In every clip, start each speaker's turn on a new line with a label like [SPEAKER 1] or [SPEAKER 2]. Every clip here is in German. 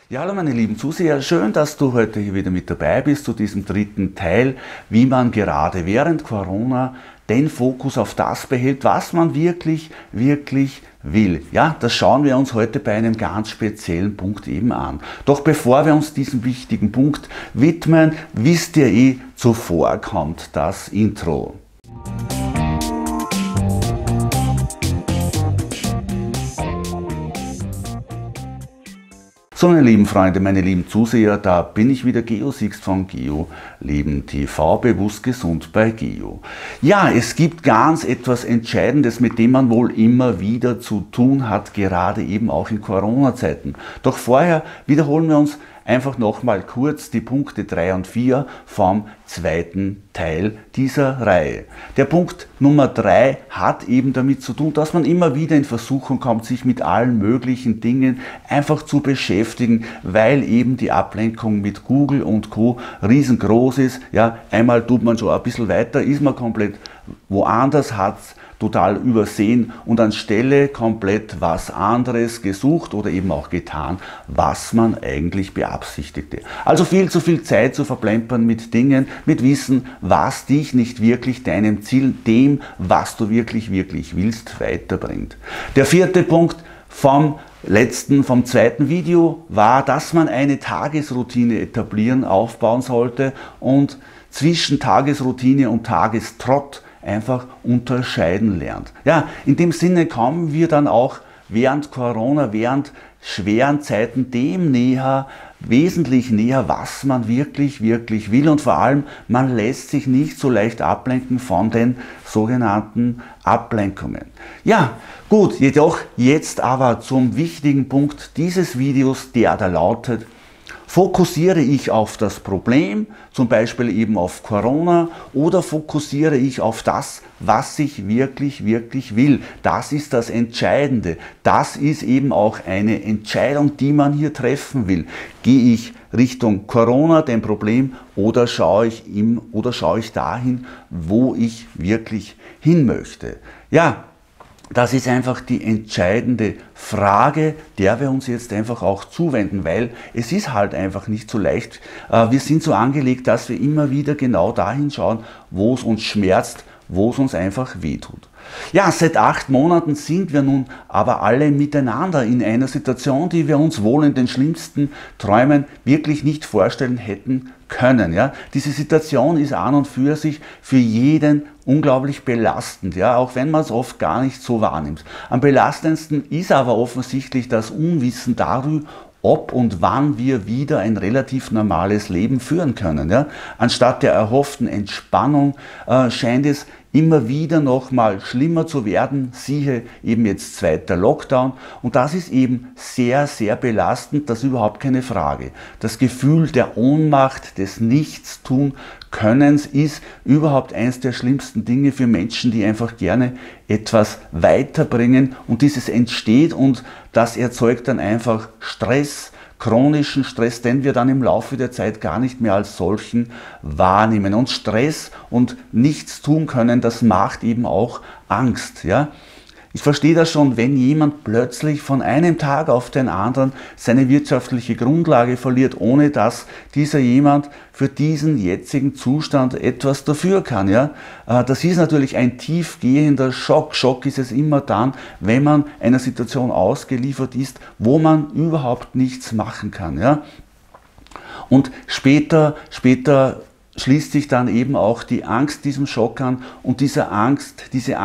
[SPEAKER 1] Ja, hallo meine lieben Zuseher, schön, dass du heute hier wieder mit dabei bist zu diesem dritten Teil, wie man gerade während Corona den Fokus auf das behält, was man wirklich will. Ja, das schauen wir uns heute bei einem ganz speziellen Punkt eben an. Doch bevor wir uns diesem wichtigen Punkt widmen, wisst ihr zuvor kommt das Intro. So meine lieben Freunde, meine lieben Zuseher, da bin ich wieder, Geo Sixt von Geo Leben TV, bewusst gesund bei Geo. Ja, es gibt ganz etwas Entscheidendes, mit dem man wohl immer wieder zu tun hat, gerade eben auch in Corona-Zeiten. Doch vorher wiederholen wir uns einfach nochmal kurz die Punkte 3 und 4 vom zweiten Teil dieser Reihe. Der Punkt Nummer 3 hat eben damit zu tun, dass man immer wieder in Versuchung kommt, sich mit allen möglichen Dingen einfach zu beschäftigen, weil eben die Ablenkung mit Google und Co. riesengroß ist. Ja, einmal tut man schon ein bisschen weiter, ist man komplett woanders, hat total übersehen und anstelle komplett was anderes gesucht oder eben auch getan, was man eigentlich beabsichtigte. Also viel zu viel Zeit zu verplempern mit Dingen, mit Wissen, was dich nicht wirklich deinem Ziel, dem, was du wirklich willst, weiterbringt. Der vierte Punkt vom zweiten Video war, dass man eine Tagesroutine etablieren, aufbauen sollte und zwischen Tagesroutine und Tagestrott einfach unterscheiden lernt. Ja, in dem Sinne kommen wir dann auch während Corona, während schweren Zeiten dem näher, wesentlich näher, was man wirklich will, und vor allem, man lässt sich nicht so leicht ablenken von den sogenannten Ablenkungen. Ja, gut, jedoch jetzt aber zum wichtigen Punkt dieses Videos, der da lautet: Fokussiere ich auf das Problem, zum Beispiel eben auf Corona, oder fokussiere ich auf das, was ich wirklich will? Das ist das Entscheidende. Das ist eben auch eine Entscheidung, die man hier treffen will. Gehe ich Richtung Corona, dem Problem, oder schaue ich dahin, wo ich wirklich hin möchte? Ja, das ist einfach die entscheidende Frage, der wir uns jetzt einfach auch zuwenden, weil es ist halt einfach nicht so leicht. Wir sind so angelegt, dass wir immer wieder genau dahin schauen, wo es uns schmerzt, wo es uns einfach wehtut. Ja, seit 8 Monaten sind wir nun aber alle miteinander in einer Situation, die wir uns wohl in den schlimmsten Träumen wirklich nicht vorstellen hätten können. Ja. Diese Situation ist an und für sich für jeden unglaublich belastend, ja, auch wenn man es oft gar nicht so wahrnimmt. Am belastendsten ist aber offensichtlich das Unwissen darüber, ob und wann wir wieder ein relativ normales Leben führen können. Ja. Anstatt der erhofften Entspannung scheint es immer wieder noch mal schlimmer zu werden, siehe eben jetzt zweiter Lockdown, und das ist eben sehr belastend, das ist überhaupt keine Frage. Das Gefühl der Ohnmacht, des Nichtstun-Könnens ist überhaupt eines der schlimmsten Dinge für Menschen, die einfach gerne etwas weiterbringen, und dieses entsteht und das erzeugt dann einfach Stress, chronischen Stress, den wir dann im Laufe der Zeit gar nicht mehr als solchen wahrnehmen. Und Stress und nichts tun können, das macht eben auch Angst. Ja? Ich verstehe das schon, wenn jemand plötzlich von einem Tag auf den anderen seine wirtschaftliche Grundlage verliert, ohne dass dieser jemand für diesen jetzigen Zustand etwas dafür kann. Ja? Das ist natürlich ein tiefgehender Schock. Schock ist es immer dann, wenn man einer Situation ausgeliefert ist, wo man überhaupt nichts machen kann. Ja? Und später schließt sich dann eben auch die Angst diesem Schock an, und diese Angst,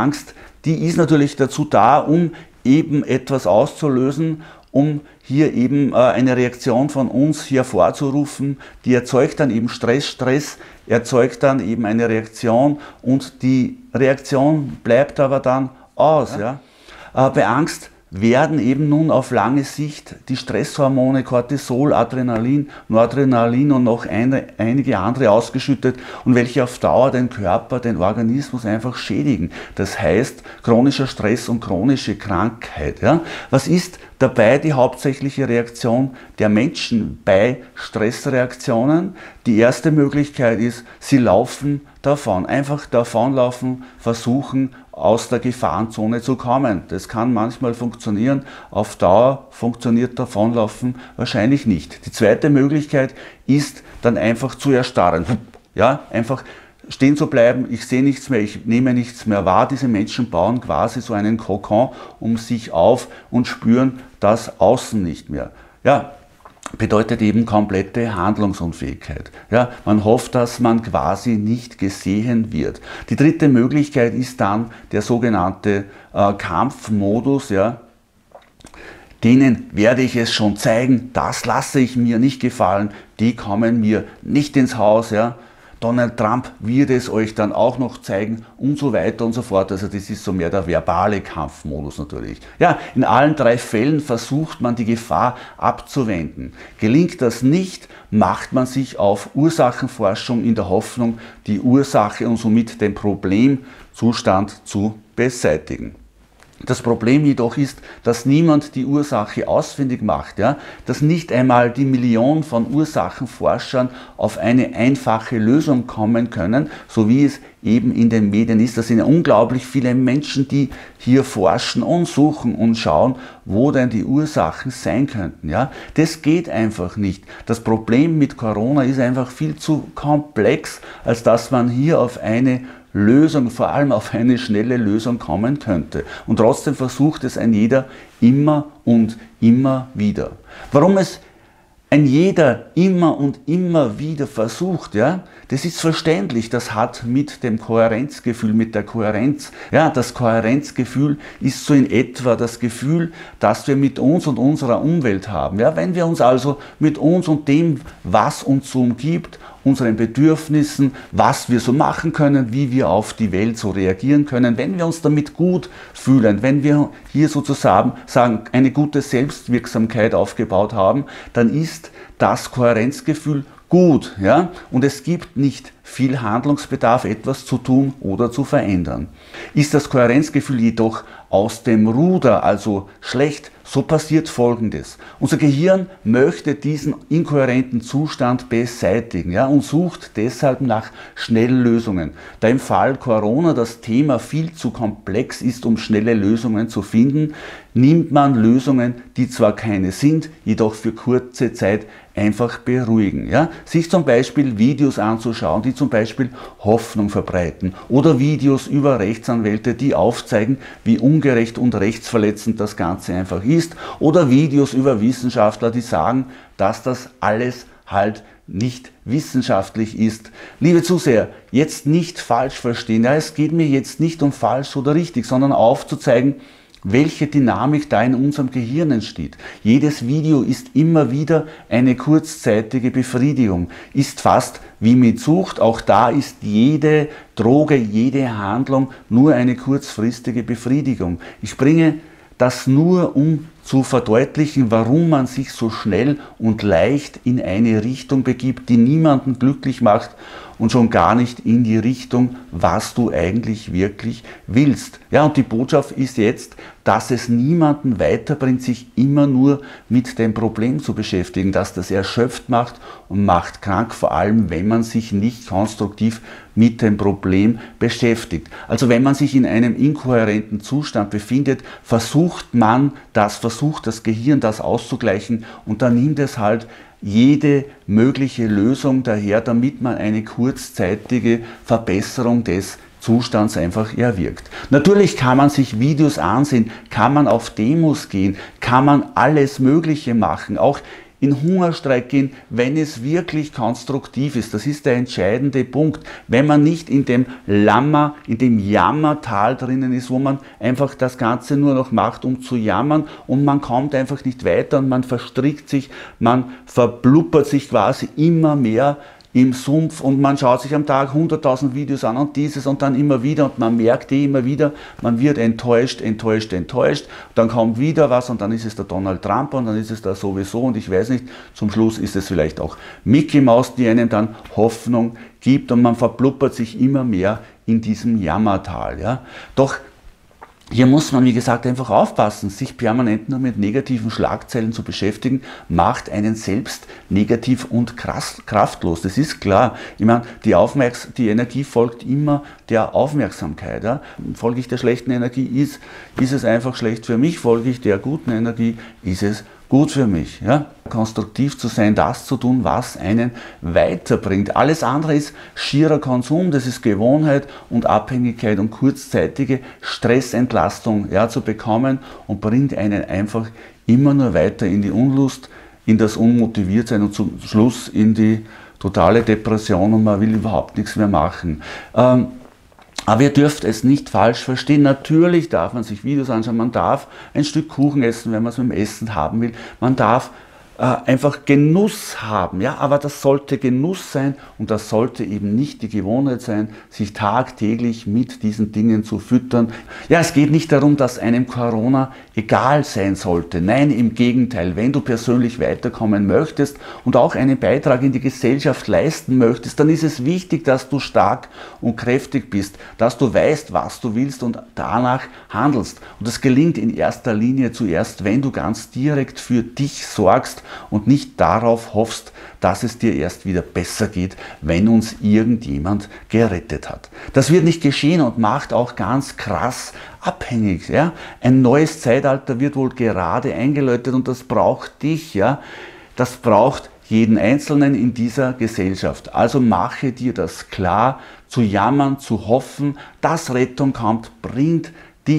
[SPEAKER 1] die ist natürlich dazu da, um eben etwas auszulösen, um hier eben eine Reaktion von uns hervorzurufen, die erzeugt dann eben Stress erzeugt dann eben eine Reaktion, und die Reaktion bleibt aber dann aus. Ja? Bei Angst werden eben nun auf lange Sicht die Stresshormone Cortisol, Adrenalin, Noradrenalin und noch einige andere ausgeschüttet, und welche auf Dauer den Körper, den Organismus einfach schädigen. Das heißt chronischer Stress und chronische Krankheit. Ja? Was ist dabei die hauptsächliche Reaktion der Menschen bei Stressreaktionen? Die erste Möglichkeit ist, sie laufen davon, einfach davonlaufen, versuchen aus der Gefahrenzone zu kommen. Das kann manchmal funktionieren, auf Dauer funktioniert Davonlaufen wahrscheinlich nicht. Die zweite Möglichkeit ist dann einfach zu erstarren. Ja, einfach stehen zu bleiben, ich sehe nichts mehr, ich nehme nichts mehr wahr. Diese Menschen bauen quasi so einen Kokon um sich auf und spüren das Außen nicht mehr. Ja, bedeutet eben komplette Handlungsunfähigkeit. Ja, man hofft, dass man quasi nicht gesehen wird. Die dritte Möglichkeit ist dann der sogenannte Kampfmodus. Ja. Denen werde ich es schon zeigen, das lasse ich mir nicht gefallen, die kommen mir nicht ins Haus. Ja. Donald Trump wird es euch dann auch noch zeigen und so weiter und so fort. Also das ist so mehr der verbale Kampfmodus natürlich. Ja, in allen drei Fällen versucht man die Gefahr abzuwenden. Gelingt das nicht, macht man sich auf Ursachenforschung in der Hoffnung, die Ursache und somit den Problemzustand zu beseitigen. Das Problem jedoch ist, dass niemand die Ursache ausfindig macht, ja? Dass nicht einmal die Million von Ursachenforschern auf eine einfache Lösung kommen können, so wie es eben in den Medien ist. Das sind ja unglaublich viele Menschen, die hier forschen und suchen und schauen, wo denn die Ursachen sein könnten. Ja? Das geht einfach nicht. Das Problem mit Corona ist einfach viel zu komplex, als dass man hier auf eine Lösung, vor allem auf eine schnelle Lösung kommen könnte. Und trotzdem versucht es ein jeder immer und immer wieder. Warum es ein jeder immer und immer wieder versucht, ja, das ist verständlich, das hat mit dem Kohärenzgefühl, mit der Kohärenz, ja, das Kohärenzgefühl ist so in etwa das Gefühl, das wir mit uns und unserer Umwelt haben. Ja, wenn wir uns also mit uns und dem, was uns so umgibt, unseren Bedürfnissen, was wir so machen können, wie wir auf die Welt so reagieren können, wenn wir uns damit gut fühlen, wenn wir hier sozusagen eine gute Selbstwirksamkeit aufgebaut haben, dann ist das Kohärenzgefühl gut, ja? Und es gibt nicht viel Handlungsbedarf, etwas zu tun oder zu verändern. Ist das Kohärenzgefühl jedoch aus dem Ruder, also schlecht, so passiert Folgendes. Unser Gehirn möchte diesen inkohärenten Zustand beseitigen, ja, und sucht deshalb nach Schnelllösungen. Da im Fall Corona das Thema viel zu komplex ist, um schnelle Lösungen zu finden, nimmt man Lösungen, die zwar keine sind, jedoch für kurze Zeit einfach beruhigen. Ja? Sich zum Beispiel Videos anzuschauen, die zum Beispiel Hoffnung verbreiten, oder Videos über Rechtsanwälte, die aufzeigen, wie ungerecht und rechtsverletzend das Ganze einfach ist, oder Videos über Wissenschaftler, die sagen, dass das alles halt nicht wissenschaftlich ist. Liebe Zuseher, jetzt nicht falsch verstehen. Ja, es geht mir jetzt nicht um falsch oder richtig, sondern aufzuzeigen, welche Dynamik da in unserem Gehirn entsteht. Jedes Video ist immer wieder eine kurzzeitige Befriedigung, ist fast wie mit Sucht. Auch da ist jede Droge, jede Handlung nur eine kurzfristige Befriedigung. Ich bringe das nur, um zu verdeutlichen, warum man sich so schnell und leicht in eine Richtung begibt, die niemanden glücklich macht und schon gar nicht in die Richtung, was du eigentlich wirklich willst. Ja, und die Botschaft ist jetzt, dass es niemanden weiterbringt, sich immer nur mit dem Problem zu beschäftigen, dass das erschöpft macht und macht krank, vor allem wenn man sich nicht konstruktiv mit dem Problem beschäftigt. Also wenn man sich in einem inkohärenten Zustand befindet, versucht das Gehirn das auszugleichen, und dann nimmt es halt jede mögliche Lösung daher, damit man eine kurzzeitige Verbesserung des Zustands einfach erwirkt. Natürlich kann man sich Videos ansehen, kann man auf Demos gehen, kann man alles Mögliche machen, auch in Hungerstreik gehen, wenn es wirklich konstruktiv ist. Das ist der entscheidende Punkt. Wenn man nicht in dem Jammertal drinnen ist, wo man einfach das Ganze nur noch macht, um zu jammern, und man kommt einfach nicht weiter und man verstrickt sich, man verblubbert sich quasi immer mehr im Sumpf, und man schaut sich am Tag 100.000 Videos an und dieses und dann immer wieder, und man merkt immer wieder, man wird enttäuscht, dann kommt wieder was und dann ist es der Donald Trump und dann ist es da sowieso und ich weiß nicht, zum Schluss ist es vielleicht auch Mickey Mouse, die einem dann Hoffnung gibt, und man verblubbert sich immer mehr in diesem Jammertal. Ja? Doch Hier muss man, wie gesagt, einfach aufpassen. Sich permanent nur mit negativen Schlagzeilen zu beschäftigen, macht einen selbst negativ und kraftlos. Das ist klar. Ich meine, die Energie folgt immer der Aufmerksamkeit. Ja? Folge ich der schlechten Energie, ist es einfach schlecht für mich. Folge ich der guten Energie, ist es gut für mich. Ja? Konstruktiv zu sein, das zu tun, was einen weiterbringt. Alles andere ist schierer Konsum, das ist Gewohnheit und Abhängigkeit und kurzzeitige Stressentlastung, ja, zu bekommen, und bringt einen einfach immer nur weiter in die Unlust, in das Unmotiviertsein und zum Schluss in die totale Depression, und man will überhaupt nichts mehr machen. Aber ihr dürft es nicht falsch verstehen. Natürlich darf man sich Videos anschauen, man darf ein Stück Kuchen essen, wenn man es mit dem Essen haben will. Man darf einfach Genuss haben, ja, aber das sollte Genuss sein und das sollte eben nicht die Gewohnheit sein, sich tagtäglich mit diesen Dingen zu füttern. Ja, es geht nicht darum, dass einem Corona egal sein sollte. Nein, im Gegenteil, wenn du persönlich weiterkommen möchtest und auch einen Beitrag in die Gesellschaft leisten möchtest, dann ist es wichtig, dass du stark und kräftig bist, dass du weißt, was du willst und danach handelst. Und das gelingt in erster Linie zuerst, wenn du ganz direkt für dich sorgst und nicht darauf hoffst, dass es dir erst wieder besser geht, wenn uns irgendjemand gerettet hat. Das wird nicht geschehen und macht auch ganz krass abhängig. Ja? Ein neues Zeitalter wird wohl gerade eingeläutet und das braucht dich. Ja? Das braucht jeden Einzelnen in dieser Gesellschaft. Also mache dir das klar, zu jammern, zu hoffen, dass Rettung kommt, bringt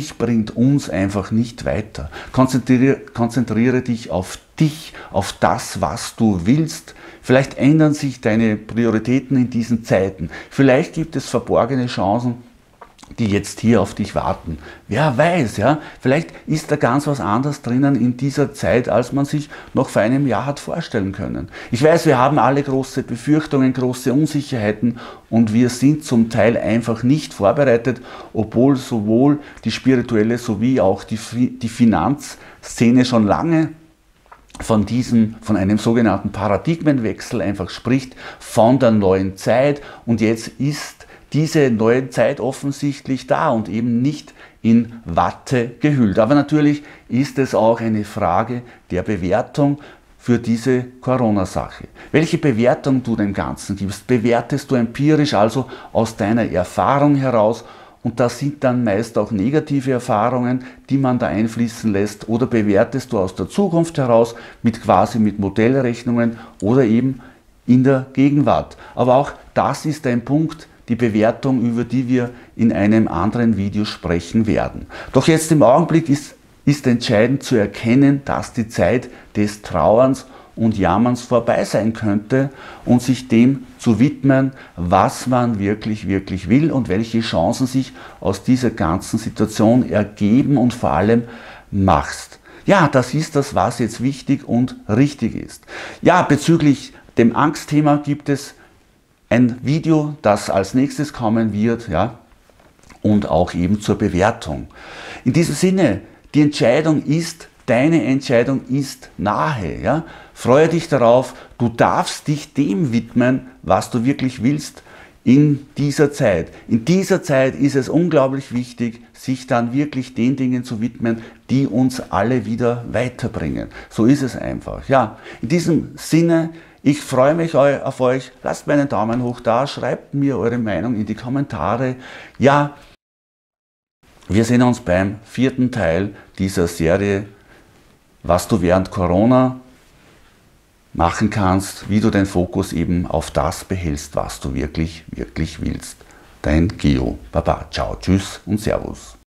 [SPEAKER 1] uns einfach nicht weiter. Konzentriere dich auf dich, auf das, was du willst. Vielleicht ändern sich deine Prioritäten in diesen Zeiten. Vielleicht gibt es verborgene Chancen, die jetzt hier auf dich warten. Wer weiß, ja? Vielleicht ist da ganz was anderes drinnen in dieser Zeit, als man sich noch vor einem Jahr hat vorstellen können. Ich weiß, wir haben alle große Befürchtungen, große Unsicherheiten und wir sind zum Teil einfach nicht vorbereitet, obwohl sowohl die spirituelle sowie auch die Finanzszene schon lange von einem sogenannten Paradigmenwechsel einfach spricht, von der neuen Zeit, und jetzt ist diese neue Zeit offensichtlich da und eben nicht in Watte gehüllt. Aber natürlich ist es auch eine Frage der Bewertung für diese Corona-Sache. Welche Bewertung du dem Ganzen gibst, bewertest du empirisch, also aus deiner Erfahrung heraus, und das sind dann meist auch negative Erfahrungen, die man da einfließen lässt, oder bewertest du aus der Zukunft heraus quasi mit Modellrechnungen oder eben in der Gegenwart. Aber auch das ist ein Punkt, die Bewertung, über die wir in einem anderen Video sprechen werden. Doch jetzt im Augenblick ist entscheidend zu erkennen, dass die Zeit des Trauerns und Jammerns vorbei sein könnte und sich dem zu widmen, was man wirklich, wirklich will und welche Chancen sich aus dieser ganzen Situation ergeben und vor allem machst. Ja, das ist das, was jetzt wichtig und richtig ist. Ja, bezüglich dem Angstthema gibt es ein Video, das als nächstes kommen wird, ja, und auch eben zur Bewertung. In diesem Sinne, deine Entscheidung ist nahe. Ja? Freue dich darauf, du darfst dich dem widmen, was du wirklich willst in dieser Zeit. In dieser Zeit ist es unglaublich wichtig, sich dann wirklich den Dingen zu widmen, die uns alle wieder weiterbringen. So ist es einfach. Ja, in diesem Sinne, ich freue mich auf euch. Lasst mir einen Daumen hoch da, schreibt mir eure Meinung in die Kommentare. Ja, wir sehen uns beim 4. Teil dieser Serie, was du während Corona machen kannst, wie du den Fokus eben auf das behältst, was du wirklich, wirklich willst. Dein Geo. Baba, ciao, tschüss und servus.